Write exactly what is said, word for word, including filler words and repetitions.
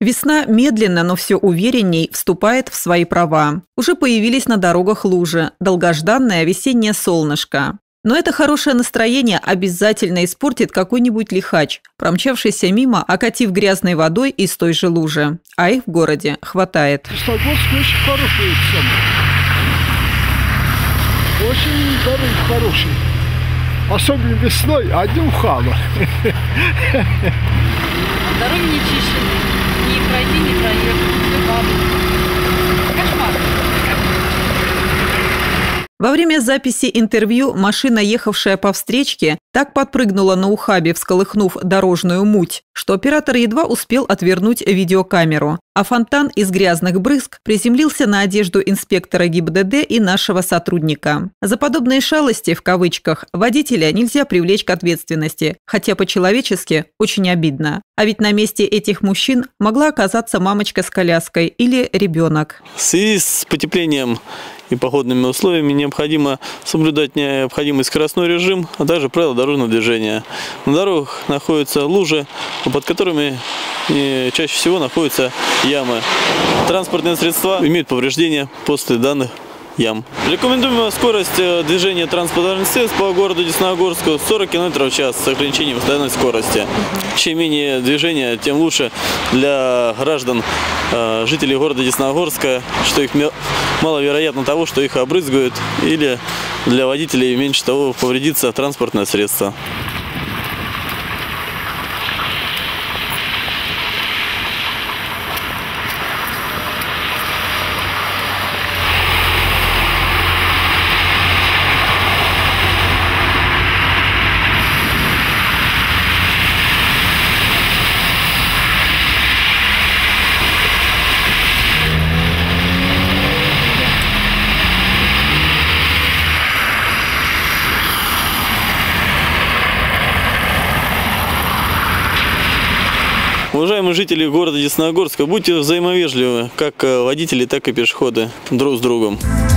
Весна медленно, но все уверенней вступает в свои права. Уже появились на дорогах лужи, долгожданное весеннее солнышко. Но это хорошее настроение обязательно испортит какой-нибудь лихач, промчавшийся мимо, окатив грязной водой из той же лужи. А их в городе хватает. Десногорск очень хороший. Очень дороги хорошие. Особенно весной, одни ухабы. Дороги не чищены. Ни пройти, ни проехать. Все падает. Кошмар. Во время записи интервью машина, ехавшая по встречке, так подпрыгнула на ухабе, всколыхнув дорожную муть, что оператор едва успел отвернуть видеокамеру. А фонтан из грязных брызг приземлился на одежду инспектора ГИБДД и нашего сотрудника. За подобные шалости, в кавычках, водителя нельзя привлечь к ответственности, хотя по-человечески очень обидно. А ведь на месте этих мужчин могла оказаться мамочка с коляской или ребенок. В связи с потеплением и погодными условиями необходимо соблюдать необходимый скоростной режим, а также правила дорожного движения. На дорогах находятся лужи, под которыми чаще всего находятся ямы. Транспортные средства имеют повреждения после данных ям. Рекомендуемая скорость движения транспортных средств по городу Десногорску сорок километров в час с ограничением постоянной скорости. Чем менее движения, тем лучше для граждан, жителей города Десногорска, что их маловероятно того, что их обрызгают, или для водителей меньше того повредится транспортное средство. Уважаемые жители города Десногорска, будьте взаимовежливы, как водители, так и пешеходы, друг с другом.